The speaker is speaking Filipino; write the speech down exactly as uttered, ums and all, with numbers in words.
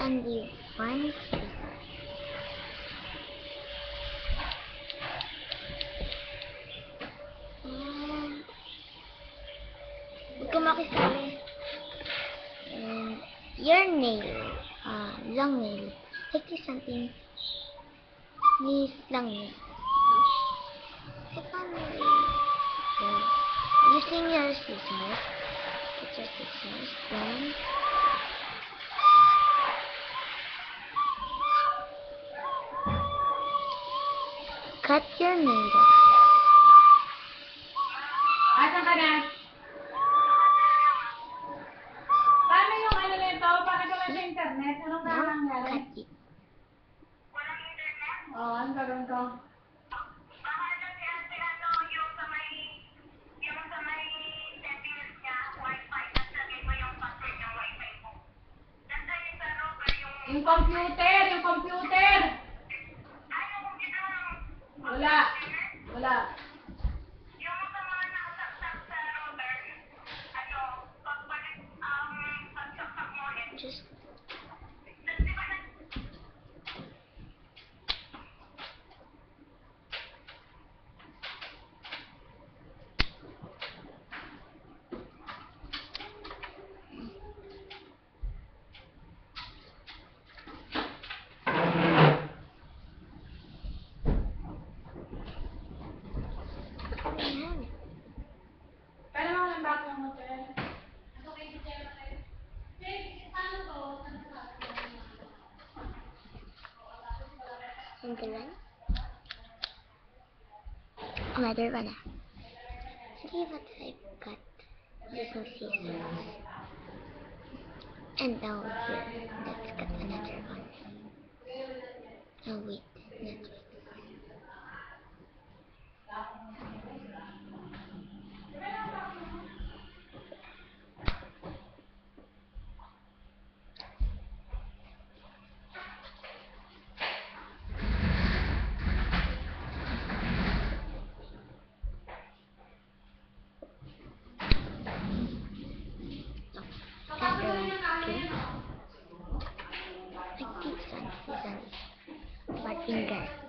only one scissors. And huwag ka makisali. And your nail, uh, long nail. Take this something. This long nail. Okay. Using your scissors. Get your scissors. Then cut your nail. Asan ka na? Paano yung ano nito? Bakit wala sa internet? Anong Now, nangyari? cut it. Oo, ang gagawin ko. Yung computer! Yung computer! Wala. Wala. Just ayan. Kaya naman ang back ng hotel. Ang galing. Another one na. See what I've got using scissors. And now here, let's cut another one. Oh wait, not wait. Another one, okay. Like this one, this one. But finger.